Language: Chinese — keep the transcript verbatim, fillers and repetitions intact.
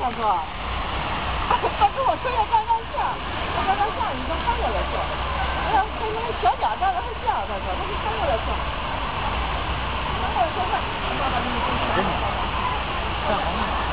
大哥。他跟我说要刚刚下，他刚刚下雨，他翻过来跳。哎呀，他那个小脚站着还下，大哥，他就翻过来跳。翻过来跳快，爸爸给你分享。 看好吗？